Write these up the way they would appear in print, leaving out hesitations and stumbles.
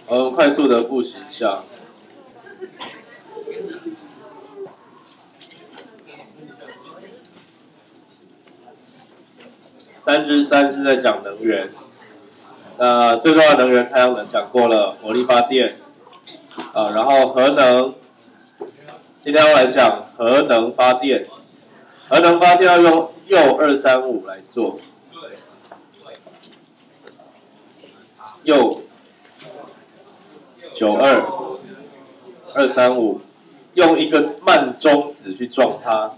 我们快速的复习一下。3之3是在讲能源，那最重要的能源太阳能讲过了，火力发电，然后核能，今天要来讲核能发电，核能发电要用铀235来做，铀92-235，用一个锰中子去撞它，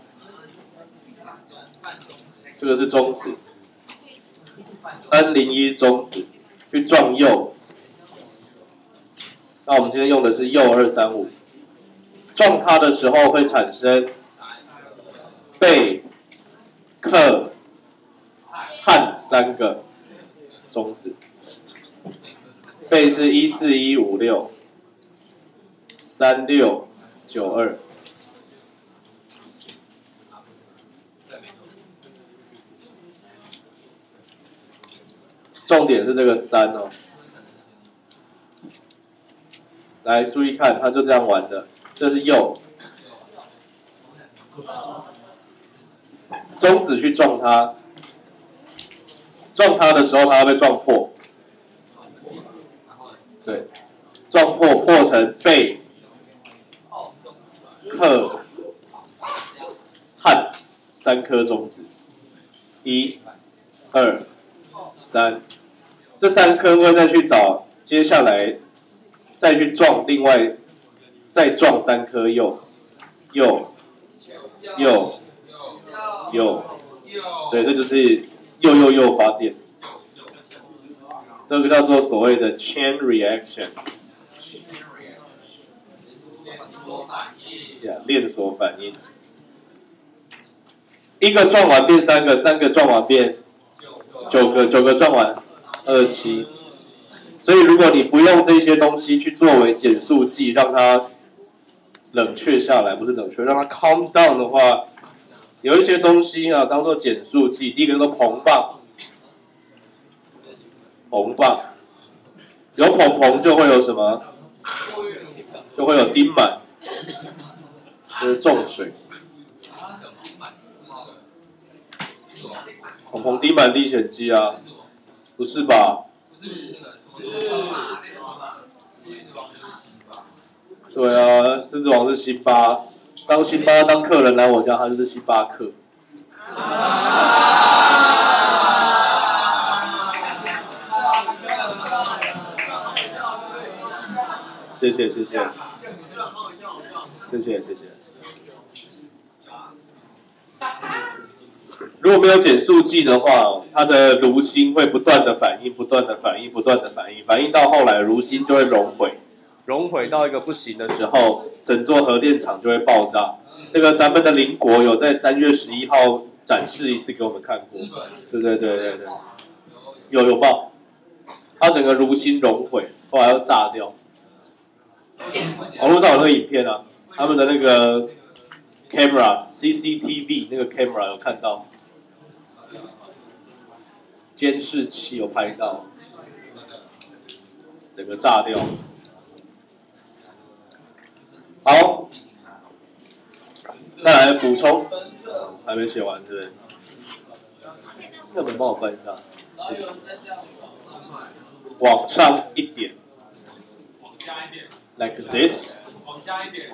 这个是中子。N01中子去撞铀，那我们今天用的是铀235，撞它的时候会产生钡、氪、氦3个中子，钡是14156、3692。重点是这个3哦，来注意看，它就这样玩的。这是铀，中子去撞它，撞它的时候它会被撞破，对，撞破破成钡、氪、氦3颗中子，1、2、3。这3颗会再去找，接下来再去撞另外，再撞3颗铀，所以这就是铀发电，这个叫做所谓的 chain reaction， 链锁反应。一个撞完变3个，3个撞完变9个，9个撞完27，所以如果你不用这些东西去作为减速剂，让它冷却下来，不是冷却，让它 calm down 的话，有一些东西啊当做减速剂。第一个叫做硼棒，有硼就会有什么？就会有丁满，就是重水。硼丁满历险记啊，不是吧？对啊，狮子王是辛巴，当辛巴当客人来我家，他就是星巴克。谢谢。如果没有减速剂的话，它的炉心会不断的反应，反应到后来炉心就会熔毁到一个不行的时候，整座核电厂就会爆炸。这个咱们的邻国有在3月11号展示一次给我们看过，对，有爆，它整个炉心熔毁，后来要炸掉。网络上有那个影片啊，他们的那个 CCTV 那个 camera 有看到，监视器有拍到，整个炸掉。好，再来补充，还没写完对不对？那本帮我关一下，往上一点。Like this， 往下一点。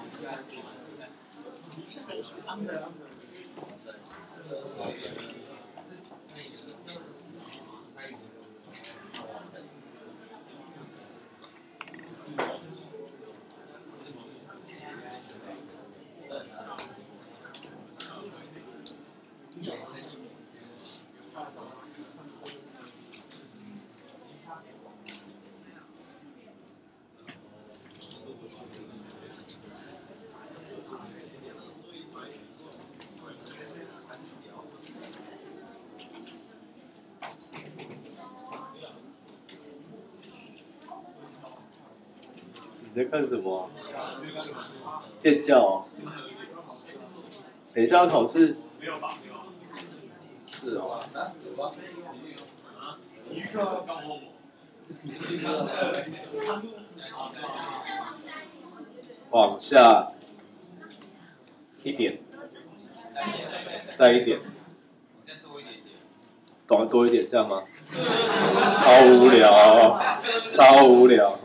你在看什么？建教哦。等一下要考试。 没有吧？ 是哦。 体育课刚问我。 往下一点，再一点，多一点，这样吗？超无聊，超无聊。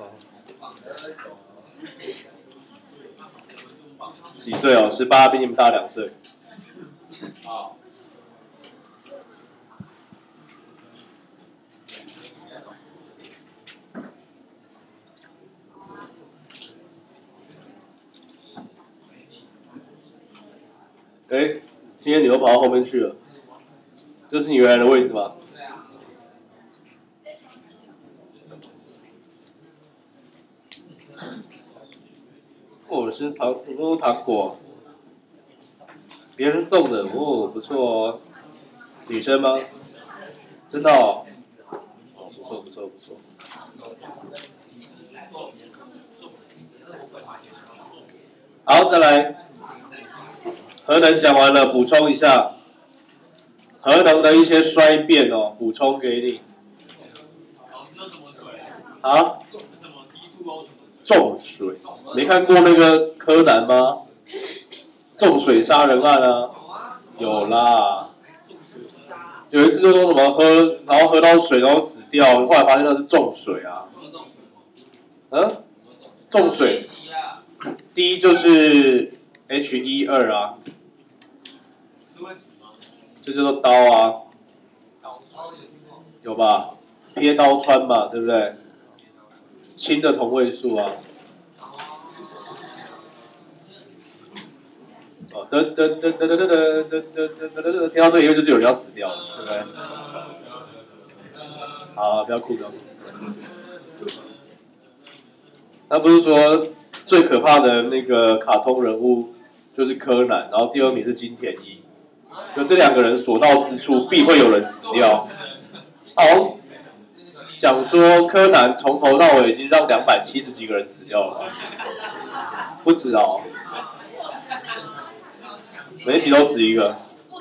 几岁哦？18，比你们大2岁。好。哎，今天你都跑到后面去了，这是你原来的位置吗？哦，是糖果，别人送的哦，不错哦。女生吗？真的哦。哦，不错不错不错。好，再来。核能讲完了，补充一下，核能的一些衰变哦，补充给你。啊？重水，没看过那个柯南吗？重水杀人案啊，有啦。有一次就说什么喝，然后喝到水然后死掉，后来发现那是重水啊。嗯？重水。第一就是 H12啊。这叫做刀啊。有吧？撇刀穿嘛，对不对？氢的同位素啊。哦，噔噔噔噔噔噔噔噔噔噔噔，听到这以后就是有人要死掉了，对不对？好，不要哭，不要哭。他不是说最可怕的那个卡通人物就是柯南，然后第2名是金田一，就这2个人所到之处必会有人死掉。好，讲说柯南从头到尾已经让270几个人死掉了，不止哦，每一集都死一个，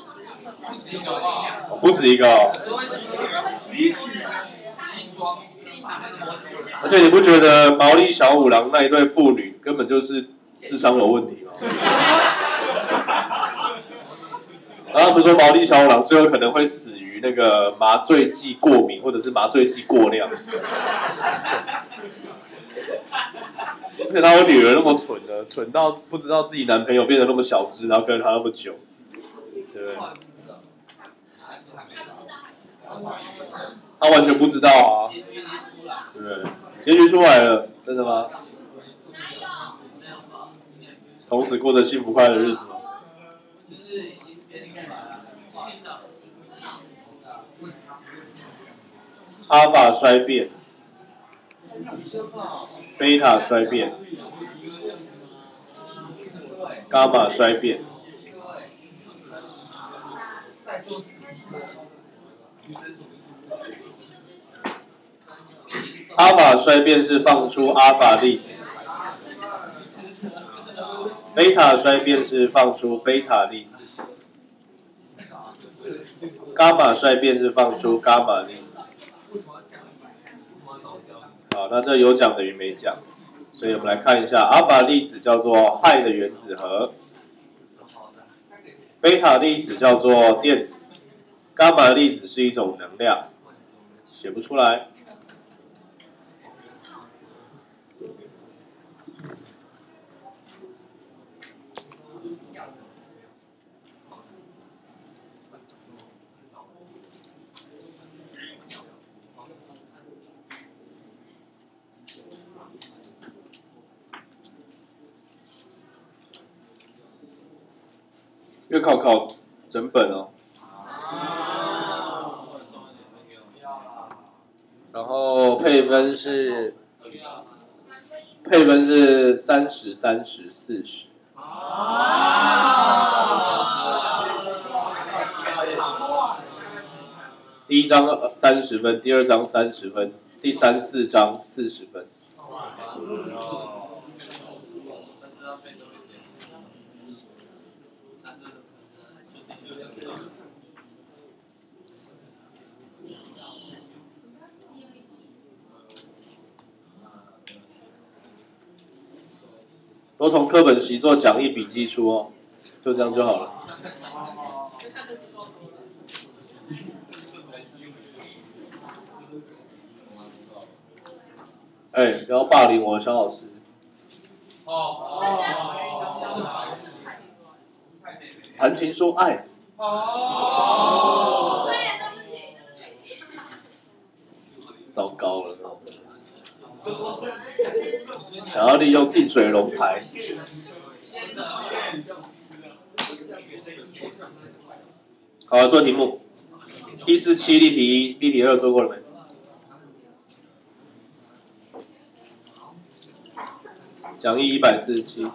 不止一个哦。而且你不觉得毛利小五郎那一对父女根本就是智商有问题吗？然后他们说毛利小五郎最后可能会死于那个麻醉剂过敏或者是麻醉剂过量。而且他有女儿那么蠢的，蠢到不知道自己男朋友变得那么小只，然后跟他那么久，对不对？他完全不知道啊，对不对？结局出来了，真的吗？从此过着幸福快乐的日子吗？阿法衰变，贝塔衰变，伽马衰变。阿法衰变是放出阿法粒子，贝塔衰变是放出贝塔粒子，伽马衰变是放出伽马粒子。好，那这有讲等于没讲，所以我们来看一下，阿法粒子叫做氦的原子核，贝塔粒子叫做电子，伽马粒子是一种能量，写不出来。月考整本哦，然后配分是30、30、40。第1章30分，第2章30分，第3、4章40分。 都从课本习作讲义笔记出哦，就这样就好了。哎，不要霸凌我的小老师。谈情说爱。糟糕了。想要利用近水楼台。好，做题目。147例题1，例题2做过了没？讲义147，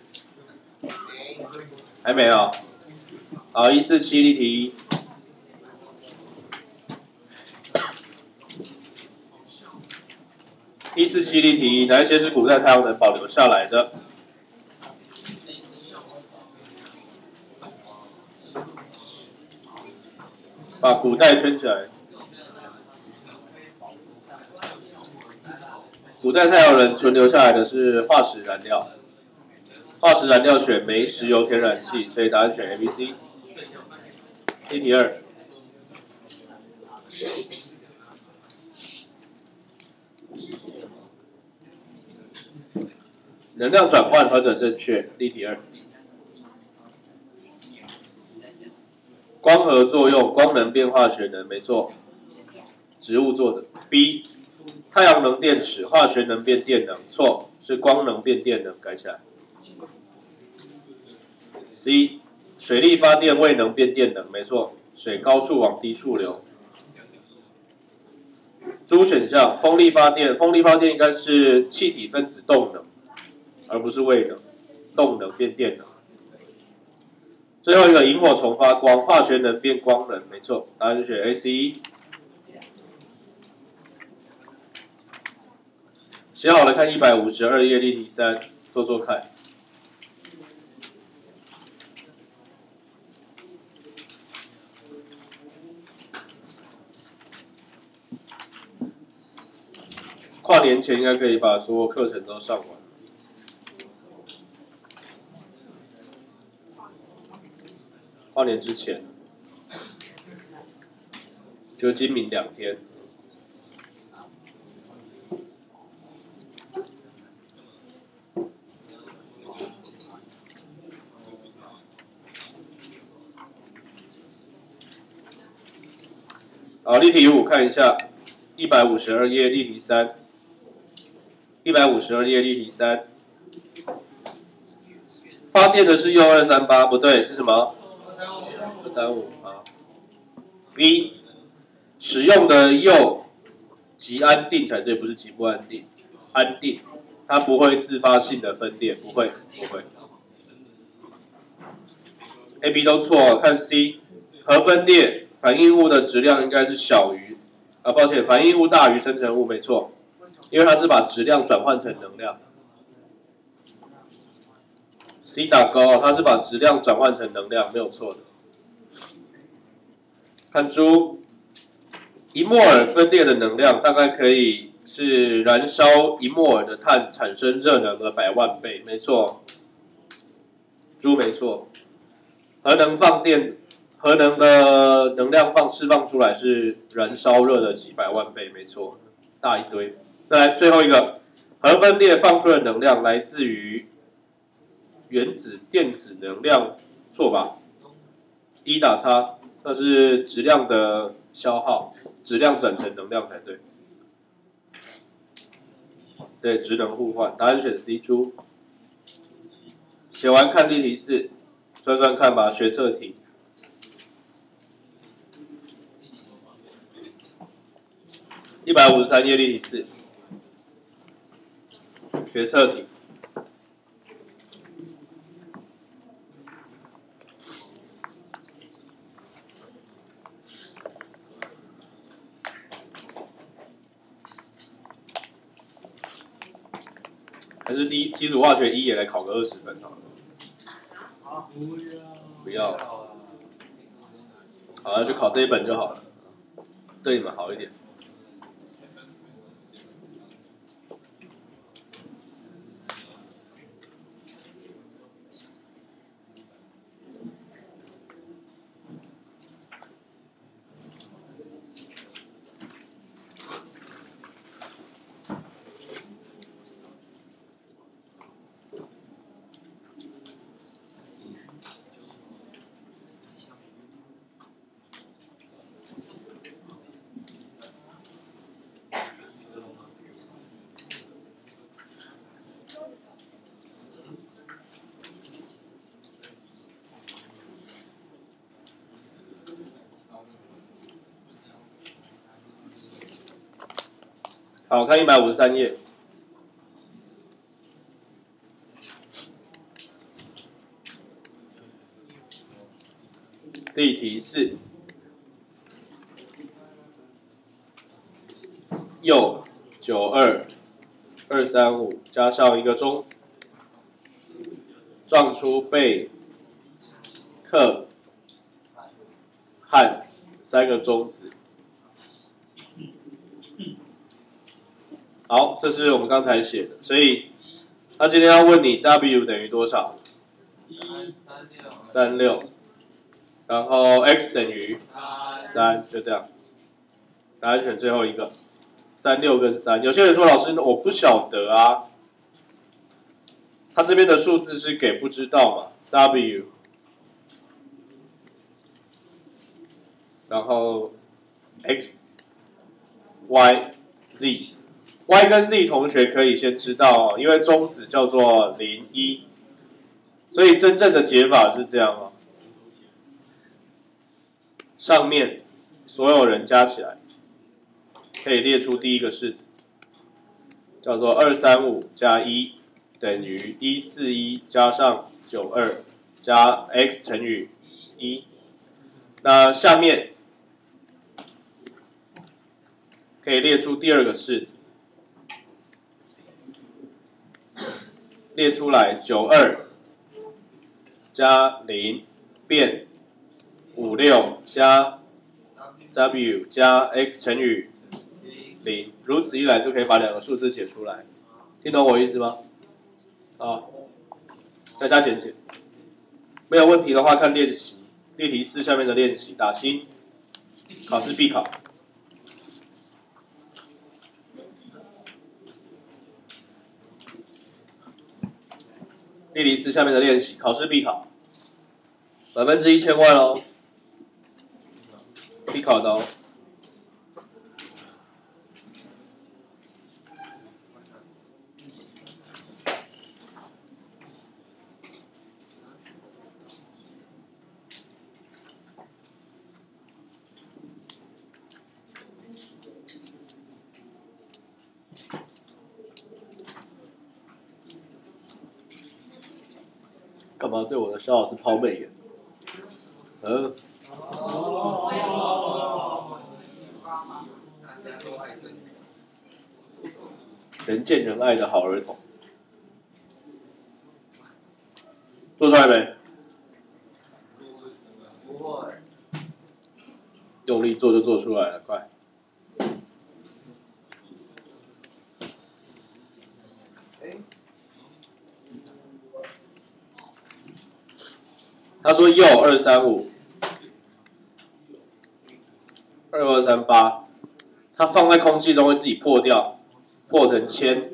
还没有。好，147例题147例题，哪一些是古代太阳能保留下来的？把古代圈起来。古代太阳能存留下来的是化石燃料，化石燃料选煤、石油、天然气，所以答案选 A、B、C。例题2。能量转换何者正确？例题2。光合作用，光能变化学能，没错，植物做的。B， 太阳能电池，化学能变电能，错，是光能变电能，改起来。C， 水力发电未能变电能，没错，水高处往低处流。猪选项，风力发电，风力发电应该是气体分子动能，而不是未能，动能变电能。最后一个，萤火虫发光，化学能变光能，没错，答案就选 A、C。写好了看152页例题3，做做看。跨年前应该可以把所有课程都上完。跨年之前，就今明2天。好，例题5看一下，152页例题3，152页例题3，发电的是铀238，不对，是什么？235啊。B， 使用的铀极安定才对，不是极不安定，安定，它不会自发性的分裂，不会。A、B 都错，看 C， 核分裂。反应物的质量应该是小于，抱歉，反应物大于生成物，没错，因为它是把质量转换成能量。C 打勾，它是把质量转换成能量，没有错的。看猪，1摩尔分裂的能量大概可以是燃烧1摩尔的碳产生热能的100万倍，没错，猪没错。核能放电。核能的能量释放出来是燃烧热的几百万倍，没错，大一堆。再来最后一个，核分裂放出的能量来自于原子电子能量，错吧？1打叉，那是质量的消耗，质量转成能量才对。对，质能互换，答案选 C 猪。写完看例题4，算算看吧，学测题。153页例题4，学测题。还是基础化学1也来考个20分好了。不要。好了，就考这一本就好了，对你们好一点。 好，看153页。例题4，右92235加上一个中子，撞出被克和3个中子。好，这是我们刚才写的，所以他今天要问你 W 等于多少？36，然后 X 等于3，就这样。答案选最后一个，36跟3。有些人说老师我不晓得啊，他这边的数字是给不知道嘛 ，W， 然后 X、Y、Z。Y 跟 Z 同学可以先知道哦，因为中子叫做0、1，所以真正的解法是这样哦。上面所有人加起来，可以列出第一个式子，叫做235加1等于141加上92加 x 乘以1。那下面可以列出第二个式子。列出来92加0变56加 W 加 x 乘以0，如此一来就可以把两个数字解出来，听懂我意思吗？好，再加减减，没有问题的话看练习，例题4下面的练习打星，考试必考。例题4下面的练习，考试必考，1000%哦，必考的哦。干嘛对我的肖老师抛媚眼？人见人爱的好儿童，做出来没？不会。用力做就做出来了，快！他说右235。2238，它放在空气中会自己破掉，破成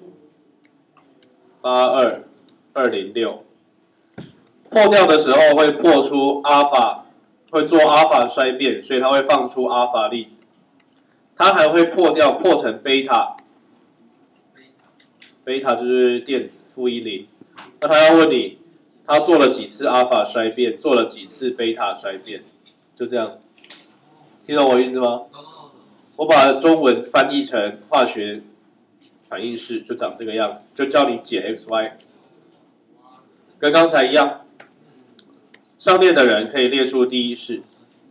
1000。82206，破掉的时候会破出阿尔法，会做阿尔法衰变，所以它会放出阿尔法粒子。它还会破掉，破成贝塔，贝塔就是电子-10。那他要问你，他做了几次阿尔法衰变，做了几次贝塔衰变，就这样。听懂我意思吗？我把中文翻译成化学反应式，就长这个样子，就教你解 xy， 跟刚才一样。上面的人可以列出第一式。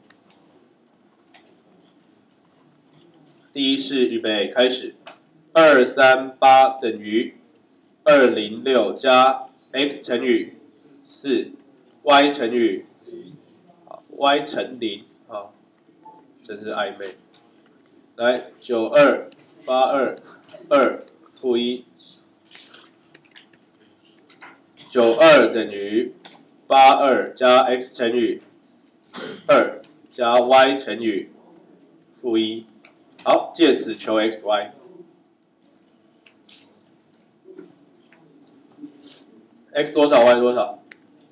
第一式预备开始，238等于206加 x 乘以4，y 乘以y 乘0，好，真是暧昧。来，92822-1，92等于82加 x 乘以2加 y 乘以-1。好，借此求 xy。x 多少 y 多少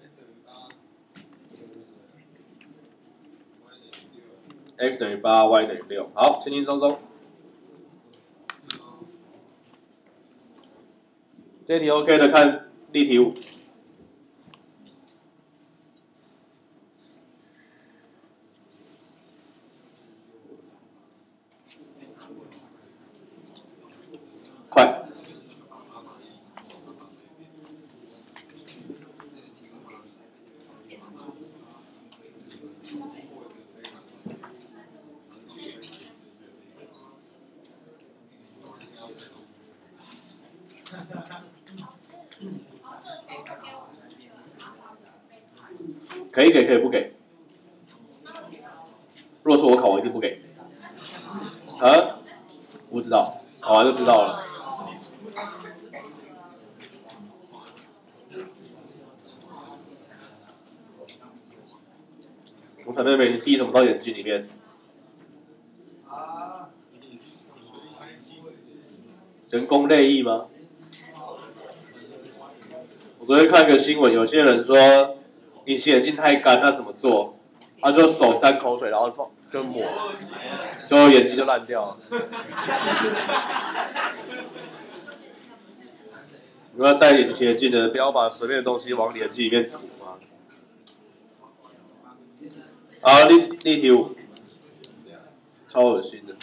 ？x 等于8 ，y 等于6。好，轻轻松松。这题 OK 的，看例题5。 可以给，可以不给。如果说我考，我一定不给。啊？不知道，考完就知道了。我彩妹妹，你滴什么到眼睛里面？人工泪液吗？我昨天看一个新闻，有些人说隐形眼镜太干，那怎么做？他就手沾口水，然后就抹，就眼睛就烂掉了。如果要戴隐形眼镜的，不要把随便的东西往眼睛里面涂嘛。好，例题5，超恶心的。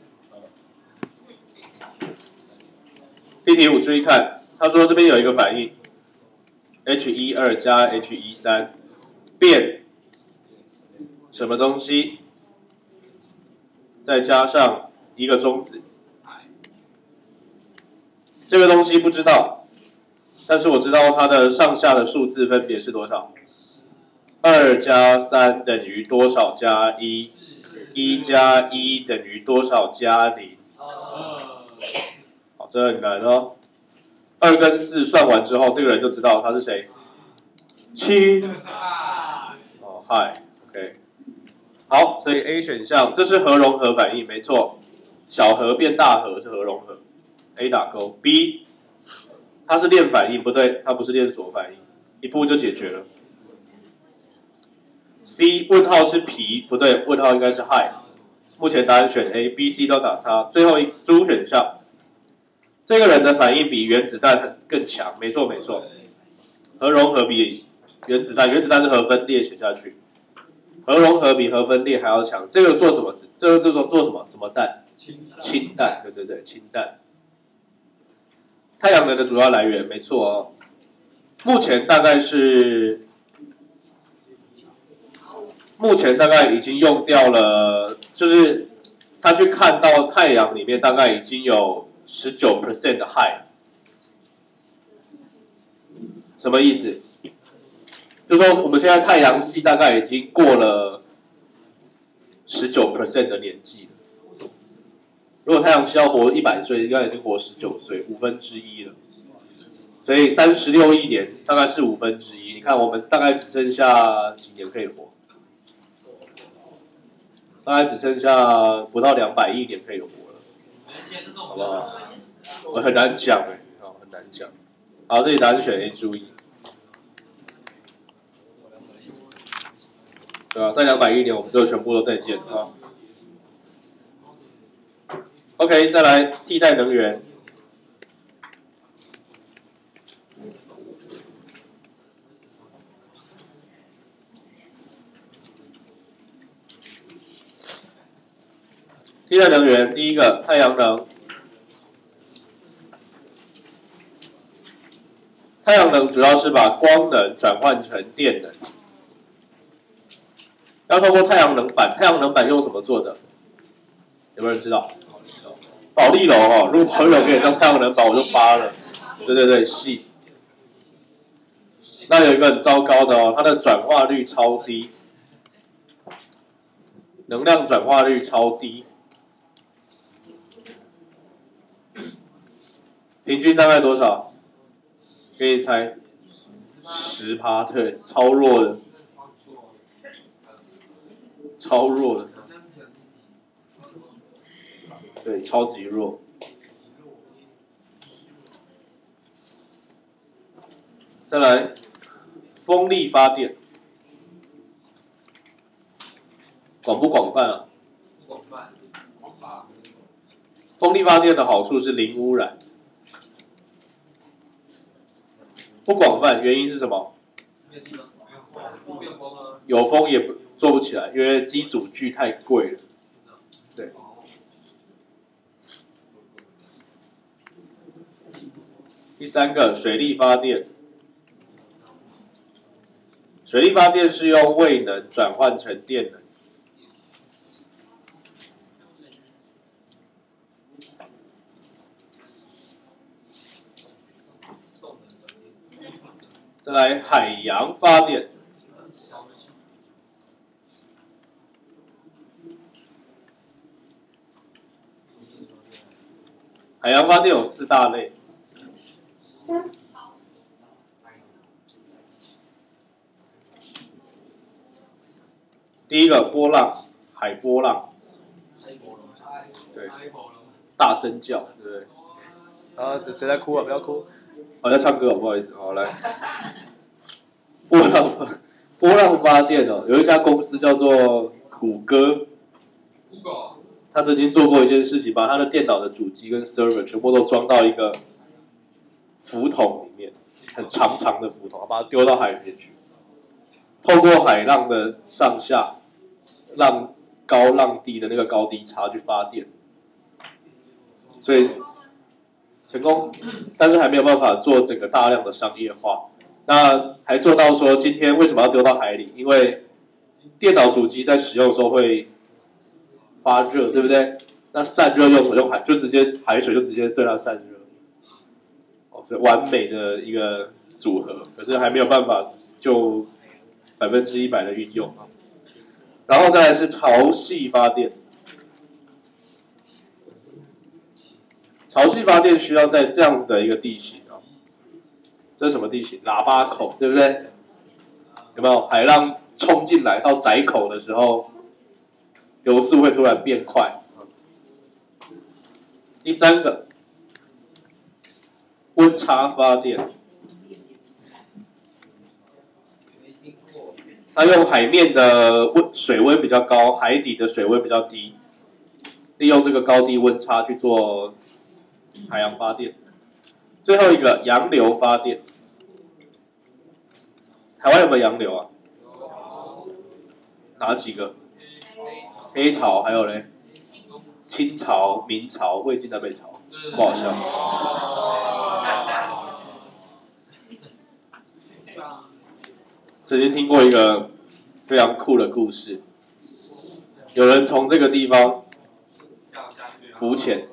例题5，注意看，他说这边有一个反应 ，H12 加 H13 变什么东西，再加上一个中子。这个东西不知道，但是我知道它的上下的数字分别是多少。2加3等于多少加1 ？1加1等于多少加0？好，这很难哦。2跟4算完之后，这个人就知道他是谁。7。哦，嗨 ，OK。好，所以 A 选项这是核融合反应，没错。小核变大核是核融合 ，A 打勾。B， 它是链反应，不对，它不是链锁反应，一步就解决了。C 问号是皮，不对，问号应该是氦。目前答案选 A、B、C 都打叉。最后一猪选项，这个人的反应比原子弹更强，没错没错。核融合比原子弹是核分裂写下去，核融合比核分裂还要强。这个做什么？这个做什么？什么弹？氢弹，对对对，氢弹。太阳能的主要来源，没错哦。目前大概已经用掉了，就是他去看到太阳里面大概已经有19% 的氦，什么意思？就是说我们现在太阳系大概已经过了19% 的年纪了。如果太阳系要活100岁，应该已经活19岁，1/5了。所以36亿年大概是1/5。你看我们大概只剩下几年可以活？大概只剩下不到200亿年可以活了，好不好？我很难讲哎，好，很难讲。好，这里答案选 A， 注意。对啊，在200亿年我们就全部都再见啊。OK， 再来替代能源。替代能源，第一个太阳能。太阳能主要是把光能转换成电能，要透过太阳能板。太阳能板用什么做的？有没有人知道？保丽龙哦，如果保丽龙可以当太阳能板，我就发了。对对对，细。那有一个很糟糕的哦，它的转化率超低，能量转化率超低，平均大概多少？给你猜，10%，对，超弱的，超弱的，对，超级弱。再来，风力发电，广不广泛啊？广泛。风力发电的好处是零污染。不广泛，原因是什么？有风也做不起来，因为机组具太贵了。对。第3个，水力发电。水力发电是用位能转换成电能。 再来海洋发电。海洋发电有4大类。第一个波浪，海波浪，对，大声叫，对不对？啊，谁在哭啊？不要哭，我在唱歌，不好意思，好来。波浪发电哦，有一家公司叫做谷歌，他曾经做过一件事情，把他的电脑的主机跟 server 全部都装到一个浮筒里面，很长长的浮筒，把它丢到海里面去，透过海浪的上下、浪高浪低的那个高低差去发电，所以成功，但是还没有办法做整个大量的商业化。那还做到说，今天为什么要丢到海里？因为电脑主机在使用的时候会发热，对不对？那散热用海，就直接海水就直接对它散热，哦，所以完美的一个组合，可是还没有办法就100%的运用。然后再来是潮汐发电，潮汐发电需要在这样子的一个地形啊，这是什么地形？喇叭口，对不对？有没有海浪冲进来到窄口的时候，流速会突然变快？第3个，温差发电，它用海面的水温比较高，海底的水温比较低，利用这个高低温差去做海洋发电。最后一个洋流发电，台湾有没有洋流啊？哪几个？黑潮，还有嘞，清朝、明朝、魏晋南北朝，不好笑。曾经听过一个非常酷的故事，有人从这个地方浮潜，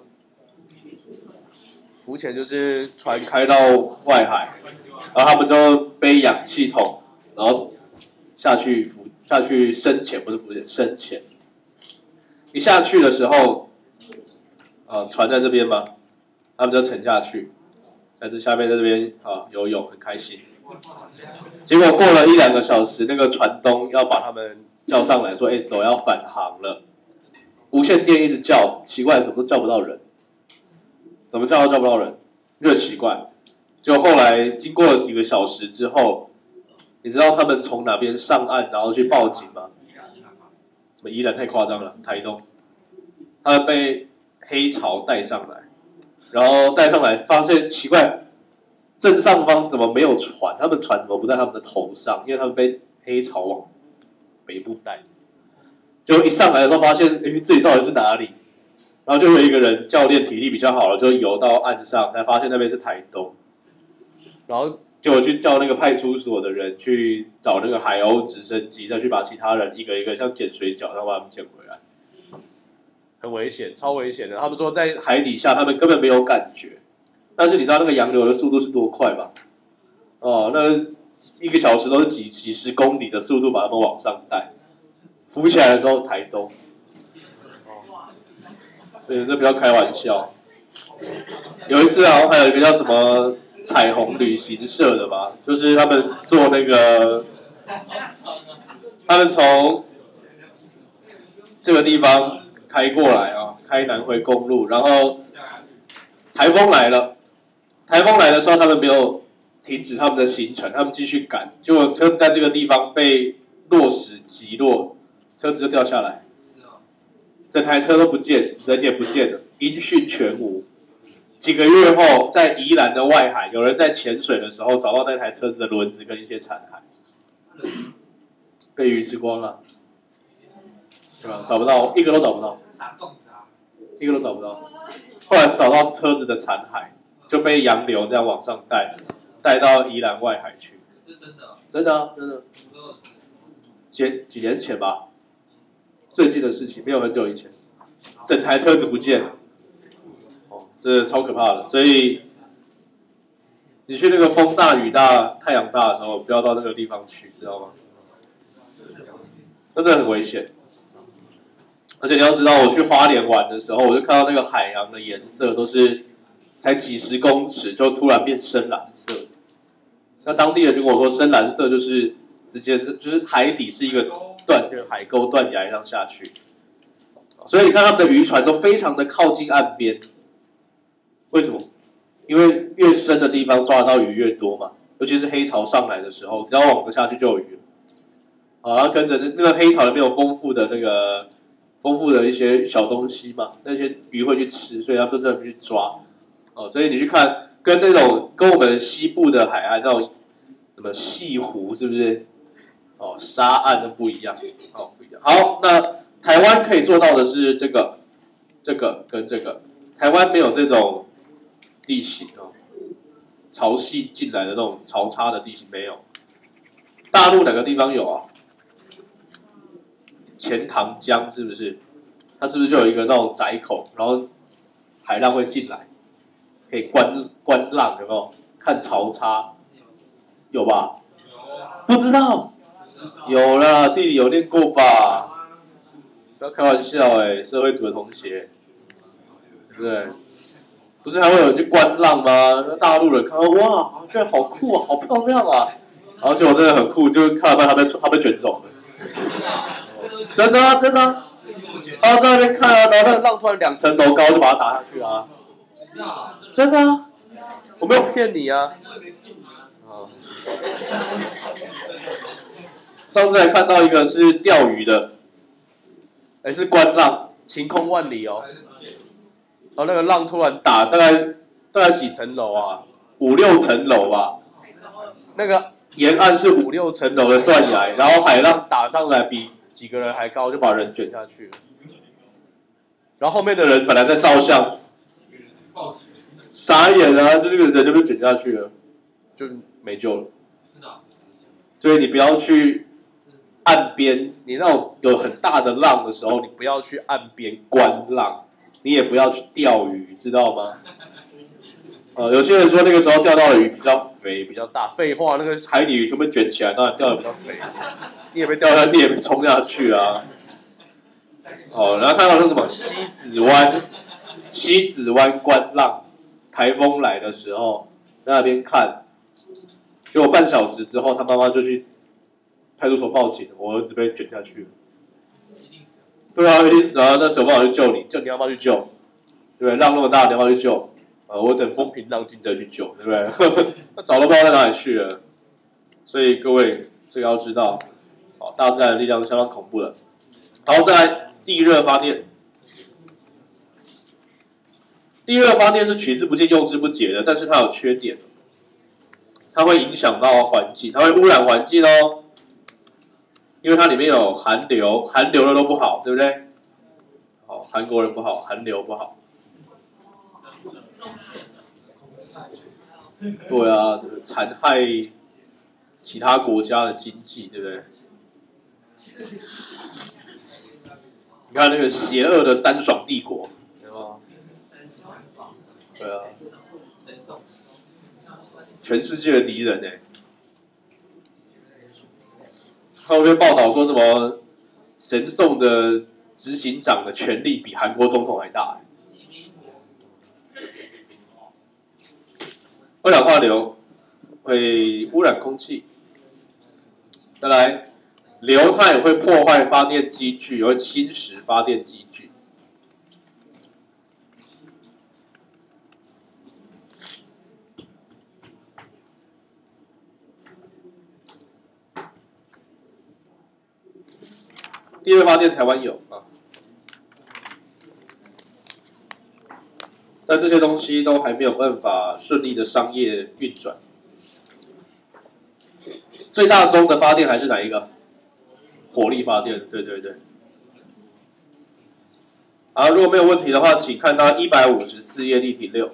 浮潜就是船开到外海，然后他们就背氧气筒，然后下去深潜，不是浮潜，深潜。一下去的时候，船在这边嘛，他们就沉下去，但是下面在这边游泳很开心。结果过了1-2个小时，那个船东要把他们叫上来说：“哎，走，要返航了。”无线电一直叫，奇怪，怎么都叫不到人，怎么叫都叫不到人，就很奇怪。就后来经过了几个小时之后，你知道他们从哪边上岸，然后去报警吗？什么宜兰太夸张了，台东，他们被黑潮带上来，然后带上来发现奇怪，正上方怎么没有船？他们船怎么不在他们的头上？因为他们被黑潮往北部带。结果一上来的时候发现，哎，这里到底是哪里？然后就有一个人教练体力比较好了，就游到岸上，才发现那边是台东。然后就去叫那个派出所的人去找那个海鸥直升机，再去把其他人一个一个像捡水饺，然后把他们捡回来。很危险，超危险的。他们说在海底下，他们根本没有感觉。但是你知道那个洋流的速度是多快吧？哦，那1个小时都是几十公里的速度把他们往上带。浮起来的时候，台东。所以这不要开玩笑。有一次好像还有一个叫什么彩虹旅行社的吧，就是他们做那个，他们从这个地方开过来啊，开南回公路，然后台风来了，台风来的时候他们没有停止他们的行程，他们继续赶，结果车子在这个地方被落石击落，车子就掉下来，整台车都不见，人也不见了，音讯全无。几个月后，在宜兰的外海，有人在潜水的时候找到那台车子的轮子跟一些残骸，被鱼吃光了，对吧？找不到，一个都找不到，一个都找不到。后来找到车子的残骸，就被洋流这样往上带到宜兰外海去。是真的？真的啊，真的。几年前吧，最近的事情，没有很久以前，整台车子不见了。这超可怕的，所以你去那个风大雨大太阳大的时候，不要到那个地方去，知道吗？那真的很危险。而且你要知道，我去花莲玩的时候，我就看到那个海洋的颜色都是才几十公尺就突然变深蓝色。那当地人就跟我说，深蓝色就是直接就是海底是一个就是海沟断崖这样下去。所以你看他们的渔船都非常的靠近岸边，为什么？因为越深的地方抓得到鱼越多嘛，尤其是黑潮上来的时候，只要网子下去就有鱼了。然后跟着那个黑潮里面有丰富的一些小东西嘛，那些鱼会去吃，所以他们都这样去抓。所以你去看跟我们西部的海岸那种什么西湖是不是？沙岸都不一样，不一样。好，那台湾可以做到的是这个跟这个，台湾没有这种地形潮汐进来的那种潮差的地形没有。大陆哪个地方有啊？钱塘江是不是？它是不是就有一个那种窄口，然后海浪会进来，可以观浪，有没有？看潮差，有吧？不知道。有啦，地理有练过吧？不要开玩笑社会组的同学，对不对？不是还会有人去观浪吗？那大陆人看到哇，这好酷啊，好漂亮啊，然后结果真的很酷，就看到他被卷走了。真的啊，真的啊，他在那边看啊，然后那个浪突然2层楼高就把他打下去啊，真的啊，我没有骗你啊。上次还看到一个是钓鱼的，是观浪，晴空万里哦。然后那个浪突然打，大概几层楼啊？5、6层楼吧。那个沿岸是5、6层楼的断崖，然后海浪打上来比几个人还高，就把人卷下去了。然后后面的人本来在照相，傻眼啊！就这个人就被卷下去了，就没救了。所以你不要去岸边，你那种有很大的浪的时候，你不要去岸边观浪，你也不要去钓鱼，知道吗？有些人说那个时候钓到的鱼比较肥、比较大，废话，那个海底鱼全部卷起来，当然钓的比较肥。你也被钓下，你也被冲下去啊。然后看到那什么西子湾观浪，台风来的时候在那边看，结果半小时之后，他妈妈就去派出所报警，我儿子被卷下去了。对啊，一定死啊！那时候办法去救你，你要不要去救？对不对？浪那么大，你要不要去救？我等风平浪静再去救，对不对？那早都不知道在哪里去了。所以各位这个要知道，大自然的力量是相当恐怖的。然后再来地热发电，地热发电是取之不尽用之不竭的，但是它有缺点，它会影响到环境，它会污染环境哦，因为它里面有寒流，寒流的都不好，对不对？韩国人不好，寒流不好。对啊，残害其他国家的经济，对不对？你看那个邪恶的3爽帝国，对吧？对啊，全世界的敌人呢。他会报道说什么神送的执行长的权力比韩国总统还大。二氧化硫会污染空气，再来硫它也会破坏发电机具，也会侵蚀发电机具。地热发电台湾有啊，但这些东西都还没有办法顺利的商业运转。最大宗的发电还是哪一个？火力发电，对对对。好，如果没有问题的话，请看到154页例题6。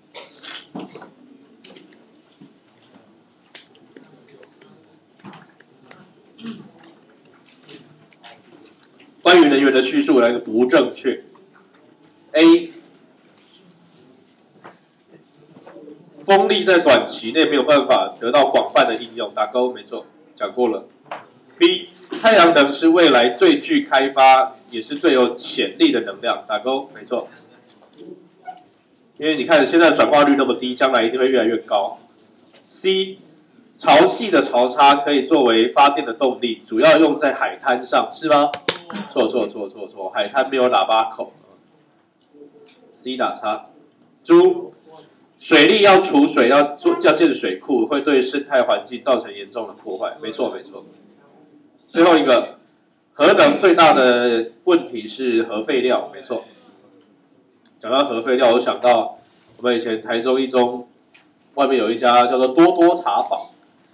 关于能源的叙述来个不正确。A. 风力在短期内没有办法得到广泛的应用，打勾，没错，讲过了。B， 太阳能是未来最具开发也是最有潜力的能量，打勾，没错。因为你看现在转化率那么低，将来一定会越来越高。C， 潮汐的潮差可以作为发电的动力，主要用在海滩上，是吗？错，海滩没有喇叭口。C 打叉。猪，水利要储水，要建水库，会对生态环境造成严重的破坏。没错。最后一个，核能最大的问题是核废料，没错。讲到核废料，我想到我们以前台中一中外面有一家叫做多多茶坊，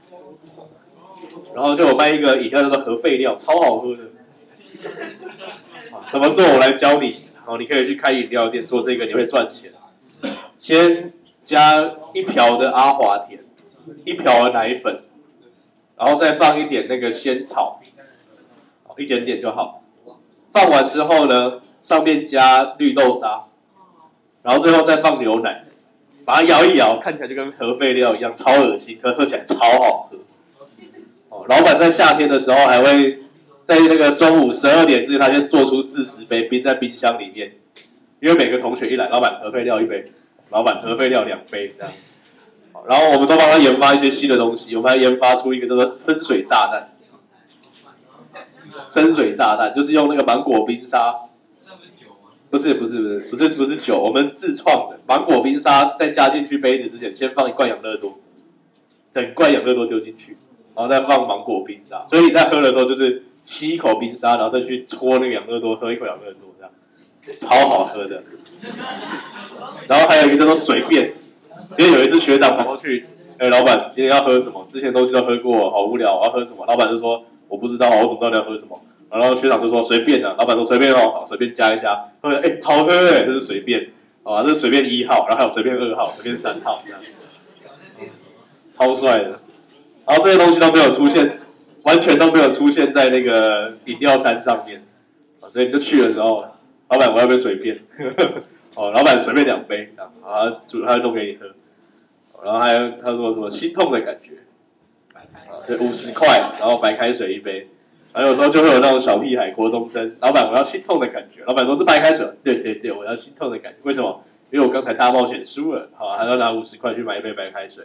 然后就有卖一个饮料叫做核废料，超好喝的。怎么做？我来教你。你可以去开饮料店做这个，你会赚钱。先加1瓢的阿华田，1瓢的奶粉，然后再放一点那个仙草，一点点就好。放完之后呢，上面加绿豆沙，然后最后再放牛奶，把它摇一摇，看起来就跟核废料一样，超恶心，可喝起来超好喝。老板在夏天的时候还会在那个中午12点之前，他先做出40杯，冰在冰箱里面，因为每个同学一来，老板核废料1杯，老板核废料2杯这样。然后我们都帮他研发一些新的东西，我们还研发出一个叫做深水炸弹。深水炸弹就是用那个芒果冰沙，不是酒，我们自创的芒果冰沙，再加进去杯子之前，先放1罐养乐多，整罐养乐多丢进去，然后再放芒果冰沙，所以你在喝的时候就是吸一口冰沙，然后再去搓那个养乐多，喝一口养乐多，这样超好喝的。然后还有一个叫做随便，因为有一次学长跑过去，老板今天要喝什么？之前东西都喝过，好无聊，我要喝什么？老板就说我不知道，我怎么知道你要喝什么？然后学长就说随便啊，老板说随便哦，好，随便加一下，喝了，好喝哎，这是随便，这是随便1号，然后还有随便2号，随便3号，这样，超帅的。然后这些东西都没有出现，完全都没有出现在那个饮料单上面，所以你就去的时候，老板我要不要随便？老板随便2杯，这样，他弄给你喝，然后还有他说什么心痛的感觉，对，50块，然后白开水1杯。然后有时候就会有那种小屁孩国中生，老板我要心痛的感觉，老板说这白开水，对，我要心痛的感觉，为什么？因为我刚才大冒险输了，还要拿50块去买1杯白开水，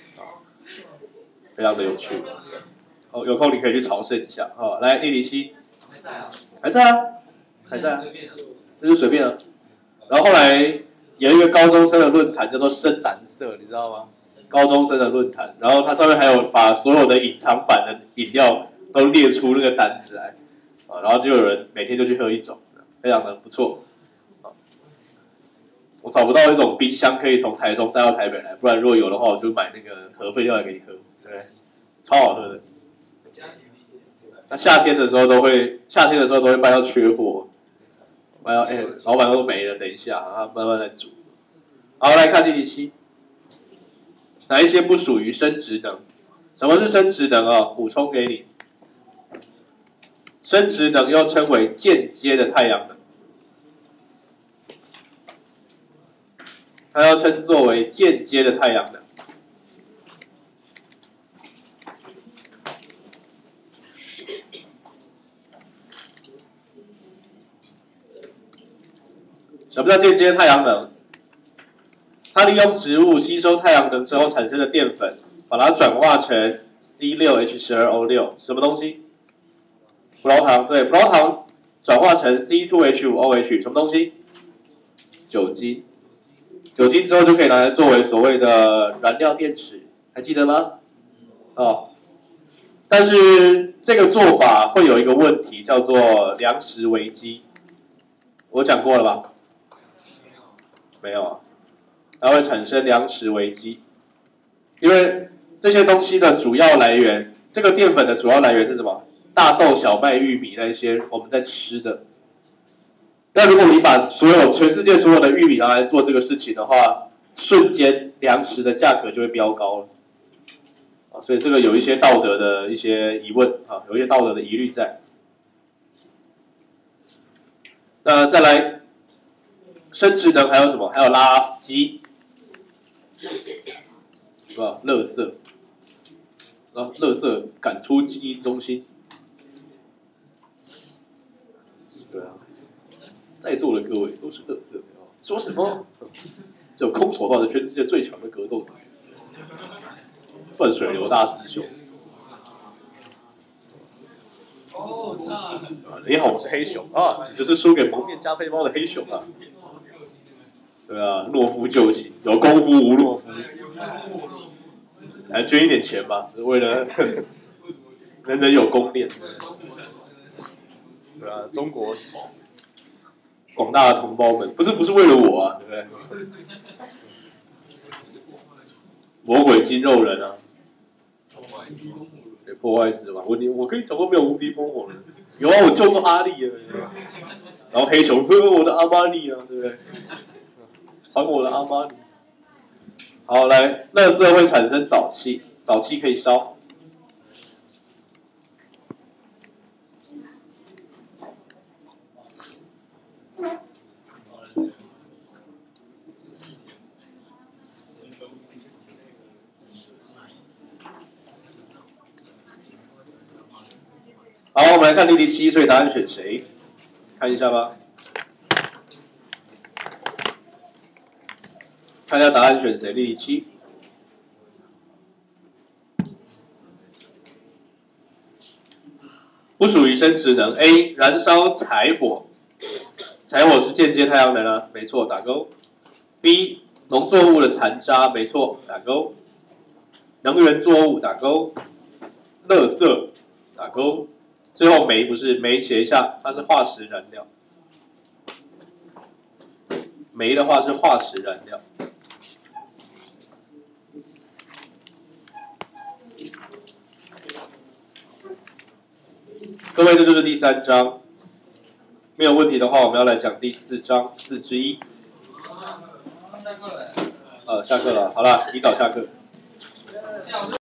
非常的有趣。有空你可以去朝圣一下。来地理系，还在啊，这就随便啊。然后后来有一个高中生的论坛叫做深蓝色，你知道吗？高中生的论坛，然后它上面还有把所有的隐藏版的饮料都列出那个单子来，然后就有人每天就去喝1种，非常的不错。我找不到一种冰箱可以从台中带到台北来，不然如果有的话，我就买那个核废料来给你喝，对，超好喝的。那夏天的时候都会卖到缺货，卖到老板都没了，等一下，慢慢再煮。好，来看第7，哪一些不属于生质能？什么是生质能啊？补充给你。生质能又称为间接的太阳能，它要称作为间接的太阳能。什么叫间接太阳能？它利用植物吸收太阳能之后产生的淀粉，把它转化成 C6H12O6， 什么东西？葡萄糖，对，葡萄糖转化成 C2H5OH， 什么东西？酒精。酒精之后就可以拿来作为所谓的燃料电池，还记得吗？但是这个做法会有一个问题，叫做粮食危机。我讲过了吧？没有啊，它会产生粮食危机，因为这些东西的主要来源，这个淀粉的主要来源是什么？大豆、小麦、玉米那些我们在吃的。那如果你把全世界所有的玉米拿来做这个事情的话，瞬间粮食的价格就会飙高了。所以这个有一些道德的一些疑问啊，有一些道德的疑虑在。那再来，生质能还有什么？还有垃圾。 是吧？垃圾，然后垃圾赶出基因中心。对啊，在座的各位都是垃圾，说什么？只有空手道是全世界最强的格斗团，断水流大师兄。你好，我是黑熊啊，你就是输给蒙面加菲猫的黑熊啊。对啊，懦夫救星，有功夫无懦夫。来捐一点钱吧，只是为了人人有功练。对啊，中国广大的同胞们，不是为了我啊，对不对？魔鬼筋肉人啊，对，破坏之王，我跟你讲过没有无敌风火轮？有啊，我救过阿力啊。然后黑熊，我的阿玛尼啊，对不对？还我的阿玛尼。好，来，垃圾会产生沼气，沼气可以烧。好，我们来看例题7，所以答案选谁？看一下吧。看一下答案选谁？例题7，不属于生殖能。A. 燃烧柴火，柴火是间接太阳能啊，没错，打勾。B. 农作物的残渣，没错，打勾。能源作物，打勾。垃圾，打勾。最后煤不是煤，写一下，它是化石燃料。煤的话是化石燃料。各位，这就是第3章。没有问题的话，我们要来讲第4章4之1。下课了，好了，提早下课。